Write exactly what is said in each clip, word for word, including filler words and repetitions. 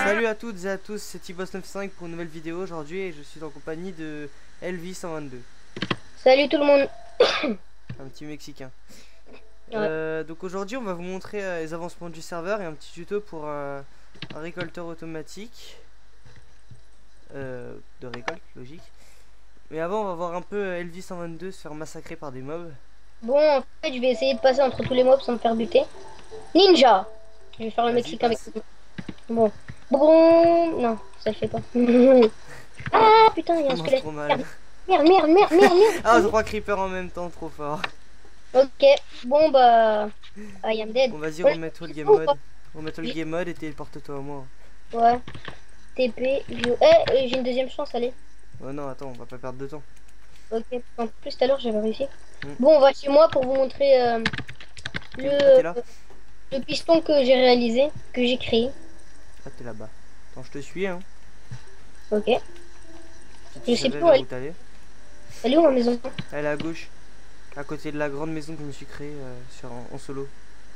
Salut à toutes et à tous, c'est Tibos quatre-vingt-cinq pour une nouvelle vidéo aujourd'hui et je suis en compagnie de L V cent vingt-deux. Salut tout le monde. Un petit Mexicain. Ouais. Euh, donc aujourd'hui on va vous montrer euh, les avancements du serveur et un petit tuto pour euh, un récolteur automatique euh, de récolte, logique. Mais avant on va voir un peu euh, L V cent vingt-deux se faire massacrer par des mobs. Bon, en fait, je vais essayer de passer entre tous les mobs sans me faire buter. Ninja. Je vais faire le Vas-y, Mexicain avec passe. lui. Bon. Bon. Non, ça le fait pas. Ah putain, il y Ça a un commence squelette. trop mal. Merde, merde, merde, merde, merde, merde. Ah, trois creepers en même temps, trop fort. Ok. Bon bah. I am dead. Bon, vas-y, On est remets-toi le game ou pas? mode. Remets-toi le game mode et téléporte-toi à moi. Ouais. T P. View. Eh, euh, j'ai une deuxième chance, allez. Oh non, attends, on va pas perdre de temps. Ok. En plus, tout à l'heure, j'avais réussi. Hmm. Bon, on va chez moi pour vous montrer euh, T'es où? Ah, le, t'es là? le piston que j'ai réalisé, que j'ai créé. Ah, t'es là-bas. Attends, je te suis, hein. Ok. Si tu Je sais savais plus où vers elle où t'allais. Elle est où ma maison? Elle est à gauche, à côté de la grande maison que je me suis créée euh, sur, en, en solo.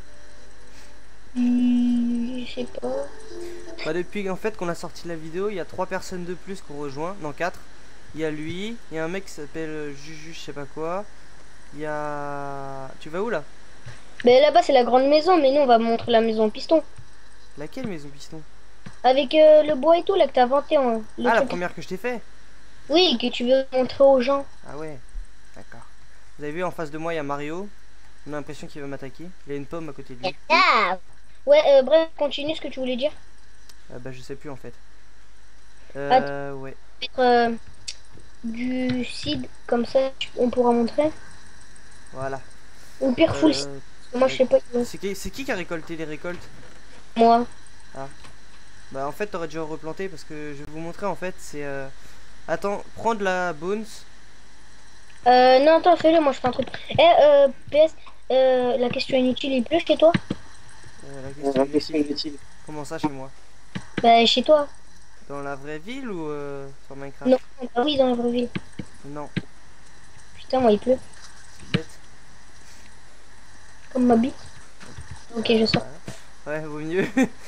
Hmm, je sais pas. Bah, depuis en fait qu'on a sorti la vidéo, il y a trois personnes de plus qu'on rejoint. Non, quatre. Il y a lui, il y a un mec qui s'appelle euh, Juju, je sais pas quoi. Il y a... Tu vas où là? Mais là-bas, c'est la grande maison, mais nous, on va montrer la maison piston. Laquelle maison piston? Avec euh, le bois et tout, là, que t'as inventé. Hein, le Ah, la truc. première que je t'ai fait. Oui, que tu veux montrer aux gens. Ah ouais, d'accord. Vous avez vu en face de moi, il y a Mario. On a l'impression qu'il va m'attaquer. Il y a une pomme à côté de lui. Ah. Ouais, euh, bref, continue ce que tu voulais dire. Ah bah je sais plus en fait. Attends, Euh, ouais. mettre euh, du seed, comme ça, tu- on pourra montrer. Voilà. Ou pire, full seed. Euh, Parce que moi, je sais pas. euh, c'est qui, c'est qui qui a récolté les récoltes? Moi. Ah. Bah en fait t'aurais dû replanter parce que je vais vous montrer en fait c'est... Euh... Attends, prends de la bones. Euh, non, attends, fais-le, moi, je fais un truc. Eh, euh, P S, euh, la question inutile, il pleut chez toi? Euh, la Euh, question La question inutile. inutile. Comment ça chez moi? Bah, chez toi. Dans la vraie ville ou euh, sur Non, Minecraft? ah oui, dans la vraie ville. Non, Putain, moi, il pleut. c'est bête. Comme ma bite. Ok, je Euh, sors. voilà. Ouais, vaut mieux.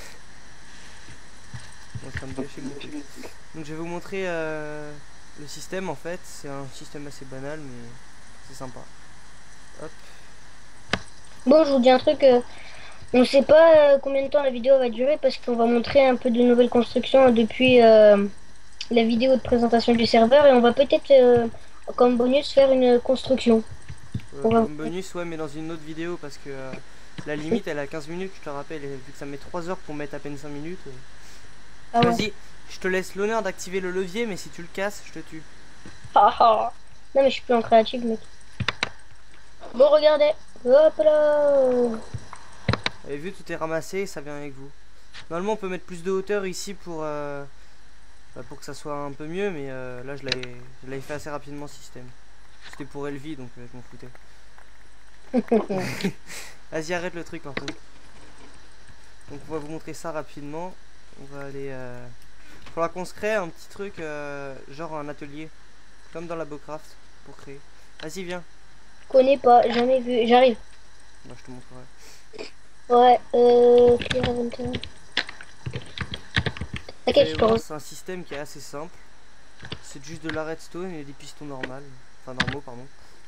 En train de gâcher mon truc. Donc je vais vous montrer euh, le système en fait. C'est un système assez banal mais c'est sympa. Hop. Bon, je vous dis un truc. euh, on sait pas euh, combien de temps la vidéo va durer parce qu'on va montrer un peu de nouvelles constructions depuis euh, la vidéo de présentation du serveur et on va peut-être, euh, comme bonus, faire une construction. Euh, On va... comme bonus, ouais, mais dans une autre vidéo parce que euh, la limite elle a quinze minutes, je te rappelle, et vu que ça met trois heures pour mettre à peine cinq minutes. euh. Ah ouais. Vas-y, je te laisse l'honneur d'activer le levier, mais si tu le casses, je te tue. Ah, ah. Non, mais je suis plus en créative, mec. Bon, regardez. Hop là. Vous avez vu, tout est ramassé, ça vient avec vous. Normalement, on peut mettre plus de hauteur ici pour, euh, bah, pour que ça soit un peu mieux, mais euh, là, je l'avais fait assez rapidement ce système. C'était pour L V, donc euh, je m'en foutais. Vas-y, arrête le truc par contre. Donc, on va vous montrer ça rapidement. On va aller... Euh... Faudra qu'on se crée un petit truc, euh, genre un atelier, comme dans la Bocraft, pour créer. Vas-y, viens. Connais pas, jamais vu. J'arrive. Moi, je te montrerai. Ouais, euh. Clear Inventory. Vous T'inquiète, allez je te voir, re- c'est un système qui est assez simple. C'est juste de la redstone et des pistons normales. Enfin, normaux, pardon.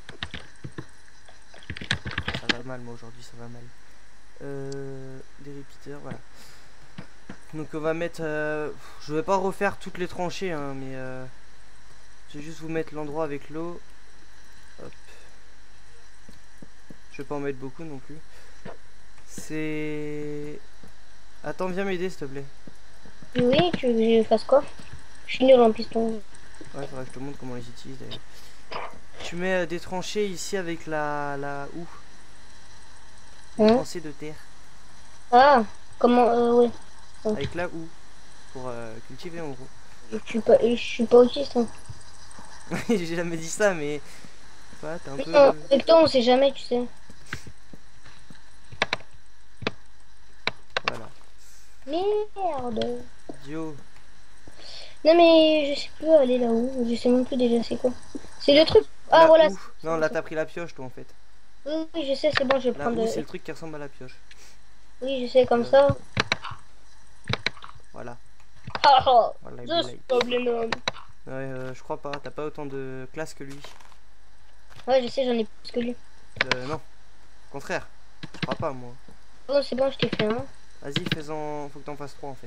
Ça va mal, moi, aujourd'hui, ça va mal. Euh, des repeaters, voilà. Donc, on va mettre... Euh, je vais pas refaire toutes les tranchées, hein, mais... Euh, je vais juste vous mettre l'endroit avec l'eau. Hop. Je vais pas en mettre beaucoup non plus. C'est... Attends, viens m'aider, s'il te plaît. Oui, tu veux que je fasse quoi? Je suis nul en piston. Ouais, faudrait que je te montre comment on les utilise, d'ailleurs. Tu mets euh, des tranchées ici avec la... la houe. Des Hein? tranchées de terre. Ah, comment, euh, ouais. Ouais. Avec la houe. Pour euh, cultiver, en gros. Je suis pas, je suis pas autiste. Hein. J'ai jamais dit ça, mais... Ouais, t'es un Mais peu... non, avec toi, on sait jamais, tu sais. Voilà. Merde. Dio. Non, mais je sais plus aller là-haut. Je sais même plus déjà c'est quoi. C'est le truc. Ah, La voilà. houe. Non, là, t'as pris la pioche, toi, en fait. Oui, oui, je sais, c'est bon, je vais La prendre. houe, de- c'est le truc qui ressemble à la pioche. Oui, je sais, comme Euh, ça. voilà. Ah, ah, Voilà, je suis problème. Ouais, euh, je crois pas. T'as pas autant de classe que lui. Ouais, je sais, j'en ai plus que lui. Euh, non. Au contraire. Je crois pas, moi. Bon, c'est bon, je t'ai fait un. Vas-y, fais-en. Faut que t'en fasses trois en fait.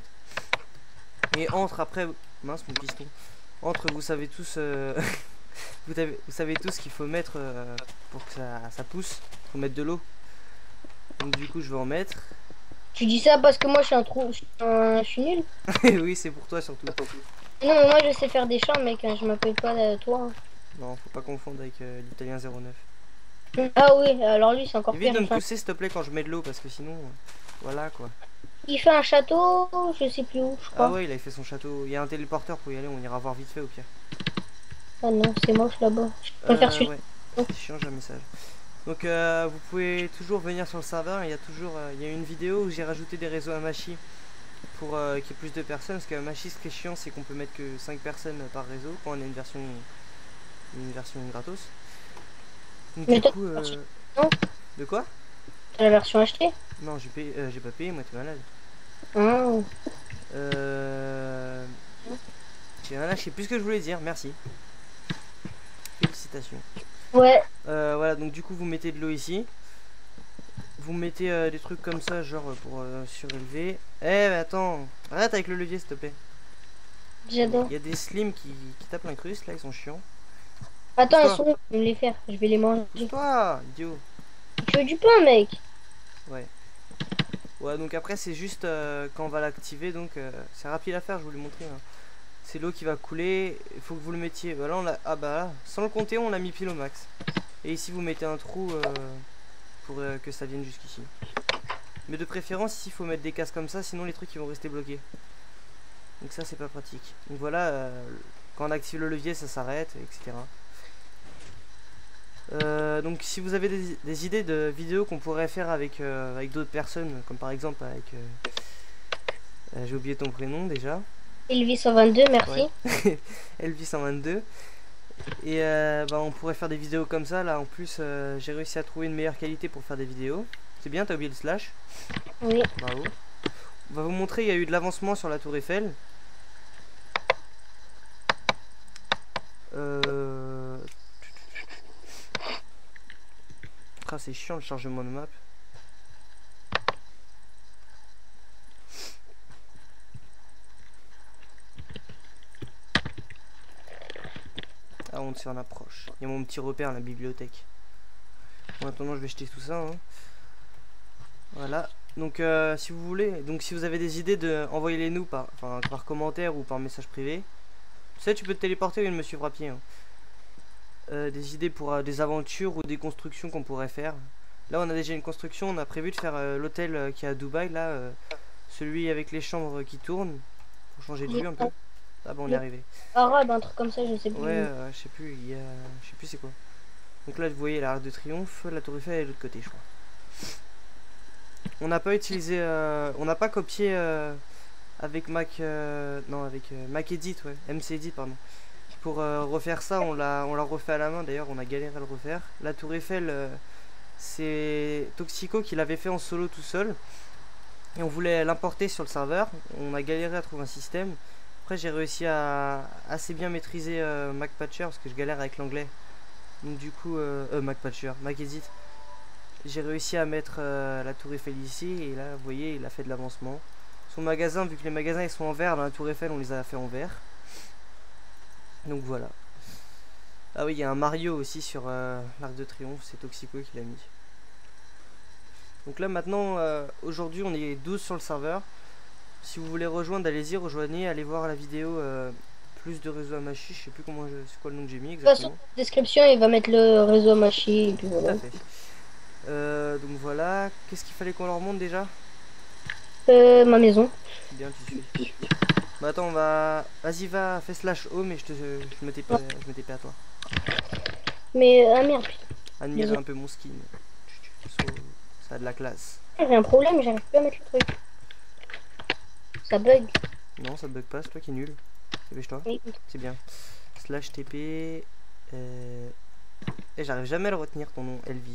Et entre après. Mince, mon piston. Entre, vous savez tous. Euh... vous, avez... vous savez tous qu'il faut mettre euh, pour que ça, ça pousse. Faut mettre de l'eau. Donc, du coup, je vais en mettre. Tu dis ça parce que moi, je suis un trou. Je suis, un... je suis nul. Oui, c'est pour toi surtout. Non, mais moi, je sais faire des champs, mec. Hein, je m'appelle pas euh, toi. Non, faut pas confondre avec euh, l'italien zéro neuf. Ah oui, alors lui, c'est encore Évite pire. de me Enfin, pousser, s'il te plaît, quand je mets de l'eau, parce que sinon. euh, Voilà quoi. il fait un château, je sais plus où, je Ah crois. ouais, il a fait son château. Il y a un téléporteur pour y aller, on ira voir vite fait au pire. Ah non, c'est moche là-bas. Je préfère Euh, celui. ouais. C'est chiant, j'ai un message. Donc euh, vous pouvez toujours venir sur le serveur. Il y a toujours, euh, il y a une vidéo où j'ai rajouté des réseaux Amashi pour euh, qu'il y ait plus de personnes. Parce que Amashi, ce qui est chiant, c'est qu'on peut mettre que cinq personnes par réseau quand on a une version, une version gratos. Donc Mais du toi, coup, euh... non, de quoi? t'as la version achetée. Non, j'ai payé, euh, j'ai pas payé. Moi, t'es malade. Ah. Euh... J'ai rien lâché. Plus ce que je voulais dire. Merci. Félicitations. Ouais. Euh, voilà, donc du coup vous mettez de l'eau ici. Vous mettez euh, des trucs comme ça, genre pour euh, surélever. Eh mais attends, arrête avec le levier s'il te plaît. J'adore. Il y a des slims qui, qui tapent l'incruste là, ils sont chiants. Attends, ils Pousse-toi. sont où? Je vais me les faire. Je vais les manger. Pousse-toi, idiot. Tu veux du pain, mec? Ouais. Ouais, donc après c'est juste euh, quand on va l'activer, donc euh, c'est rapide à faire, je vous l'ai montré. Hein. C'est l'eau qui va couler, il faut que vous le mettiez. Bah là on l'a. Ah bah là, sans le compter, on l'a mis pile au max. Et ici vous mettez un trou euh, pour euh, que ça vienne jusqu'ici. Mais de préférence, ici il faut mettre des cases comme ça, sinon les trucs ils vont rester bloqués. Donc ça c'est pas pratique. Donc voilà, euh, quand on active le levier ça s'arrête, et cetera. Euh, donc si vous avez des, des idées de vidéos qu'on pourrait faire avec, euh, avec d'autres personnes, comme par exemple avec... Euh, euh, j'ai oublié ton prénom déjà. Elvis cent vingt-deux, merci. Ouais. Elvis cent vingt-deux. Et euh, bah, on pourrait faire des vidéos comme ça. Là en plus euh, j'ai réussi à trouver une meilleure qualité pour faire des vidéos. C'est bien, t'as oublié le slash. Oui. Bravo. On va vous montrer, il y a eu de l'avancement sur la tour Eiffel. Euh... Ah, c'est chiant le chargement de map. Ah, on s'en approche. Il y a mon petit repère, la bibliothèque. En attendant, je vais jeter tout ça. Hein. Voilà. Donc, euh, si vous voulez, donc si vous avez des idées, de envoyez-les nous par, enfin, par commentaire ou par message privé. Tu sais, tu peux te téléporter et me suivre à pied. Hein. Euh, des idées pour euh, des aventures ou des constructions qu'on pourrait faire. Là, on a déjà une construction. On a prévu de faire euh, l'hôtel euh, qui est à Dubaï. Là, euh, celui avec les chambres qui tournent. Pour changer de vue un peu. Ah bon, on est arrivé. Arabe, un truc comme ça, je sais plus. Ouais, euh, je sais plus. Il y a, je sais plus c'est quoi. Donc là, vous voyez l'Arc de Triomphe, la Tour Eiffel est de l'autre côté, je crois. On n'a pas utilisé, euh, on n'a pas copié euh, avec Mac, euh, non avec euh, Mac Edit, ouais, M C Edit pardon. Pour euh, refaire ça, on l'a, on l'a refait à la main. D'ailleurs, on a galéré à le refaire. La Tour Eiffel, euh, c'est Toxico qui l'avait fait en solo tout seul. Et on voulait l'importer sur le serveur. On a galéré à trouver un système. Après, j'ai réussi à assez bien maîtriser euh, Mac Patcher parce que je galère avec l'anglais. Donc du coup, euh, euh, Mac Patcher, Mac Edit. J'ai réussi à mettre euh, la Tour Eiffel ici. Et là, vous voyez, il a fait de l'avancement. Son magasin, vu que les magasins ils sont en vert, dans la Tour Eiffel, on les a fait en vert. Donc voilà. Ah oui, il y a un Mario aussi sur euh, l'Arc de Triomphe, c'est Toxico qui l'a mis. Donc là maintenant, euh, aujourd'hui on est douze sur le serveur. Si vous voulez rejoindre, allez-y, rejoignez, allez voir la vidéo euh, plus de réseau Amashi, je sais plus comment je... c'est quoi le nom que j'ai mis exactement. De toute façon, en description, il va mettre le réseau Amashi et puis Tout voilà. à fait. Euh, donc voilà, qu'est-ce qu'il fallait qu'on leur montre déjà? Euh, ma maison. Bien, tu suis. Bah attends, on va... Vas-y, va, fais slash home et je te... Je me T P, je me T P à toi. Mais, ah merde. Admirer Désolé. un peu mon skin. Ça a de la classe. J'ai un problème, j'arrive plus à mettre le truc. Ça bug. Non, ça bug pas, c'est toi qui est nul. Dépêche-toi. Oui. C'est bien. Slash T P. Euh... Et j'arrive jamais à le retenir ton nom, L V.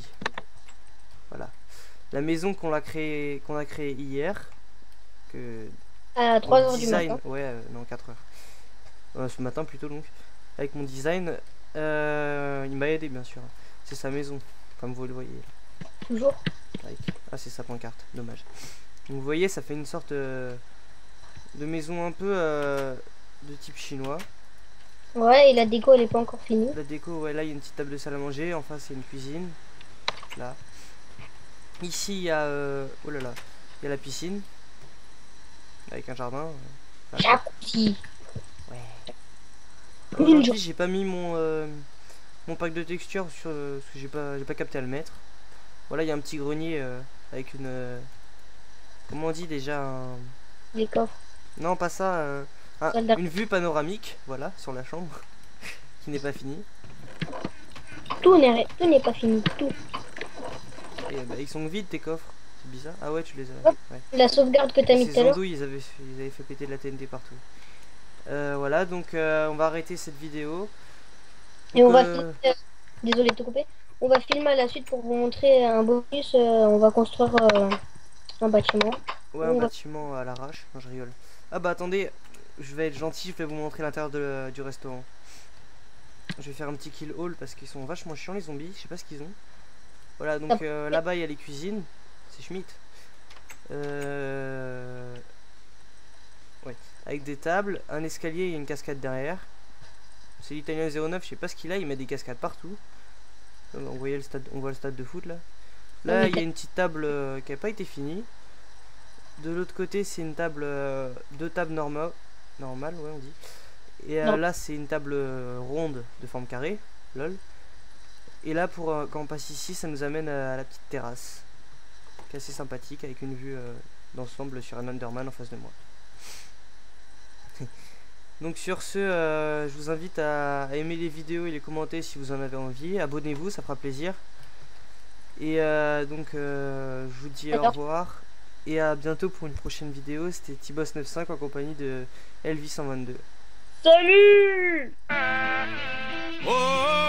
Voilà. La maison qu'on a créée qu'on a créée hier. Que... À Mon trois heures du design, matin. ouais, euh, non, quatre heures. Euh, ce matin plutôt donc. Avec mon design, euh, il m'a aidé bien sûr. C'est sa maison, comme vous le voyez. Toujours. Avec... Ah, c'est sa pancarte, dommage. Donc, vous voyez, ça fait une sorte euh, de maison un peu euh, de type chinois. Ouais, et la déco, elle est pas encore finie. La déco, ouais, là il y a une petite table de salle à manger. En face, c'est une cuisine. Là. Ici, il y a. Euh... Oh là là. Il y a la piscine. Avec un jardin. euh, là. Jacuzzi. Ouais. Ninja. Aujourd'hui, j'ai pas mis mon, euh, mon pack de texture sur, euh, parce que j'ai pas, j'ai pas capté à le mettre. Voilà, il y a un petit grenier euh, avec une. Euh, comment on dit déjà un... Les coffres. Non, pas ça. euh, un- Salle d'attente. une vue panoramique, voilà, sur la chambre, qui n'est pas finie. Tout n'est tout n'est pas fini. Tout. Et bah, ils sont vides tes coffres. C'est bizarre. Ah ouais, tu les as. Hop. Ouais. La sauvegarde que t'as mis tout Ces à l'heure. andouilles, ils avaient, ils avaient fait péter de la T N T partout. Euh, voilà, donc euh, on va arrêter cette vidéo. Et Donc, on va euh, filmer- désolé de te couper. On va filmer à la suite pour vous montrer un bonus. euh, on va construire euh, un bâtiment. ouais, un On va- bâtiment à l'arrache. Non, je rigole. Ah bah attendez, je vais être gentil, je vais vous montrer l'intérieur de- du restaurant. Je vais faire un petit kill haul parce qu'ils sont vachement chiants les zombies, je sais pas ce qu'ils ont. Voilà, donc euh, là-bas il y a les cuisines, c'est Schmitt. Euh... Ouais, avec des tables, un escalier, il y a une cascade derrière. C'est l'italien zéro neuf, je sais pas ce qu'il a, il met des cascades partout. Euh, On voyait le stade, on voit le stade de foot là. Là, il y a une petite table euh, qui n'a pas été finie. De l'autre côté, c'est une table, euh, deux tables normales, normales, ouais, on dit. Et euh, là, c'est une table euh, ronde de forme carrée, lol. Et là, pour euh, quand on passe ici, ça nous amène à, à la petite terrasse, qui est assez sympathique, avec une vue euh, d'ensemble sur un Underman en face de moi. Donc sur ce, euh, je vous invite à, à aimer les vidéos et les commenter si vous en avez envie. Abonnez-vous, ça fera plaisir. Et euh, donc, euh, je vous dis au revoir. Et à bientôt pour une prochaine vidéo. C'était Tibos quatre-vingt-cinq en compagnie de L V cent vingt-deux. Salut! Oh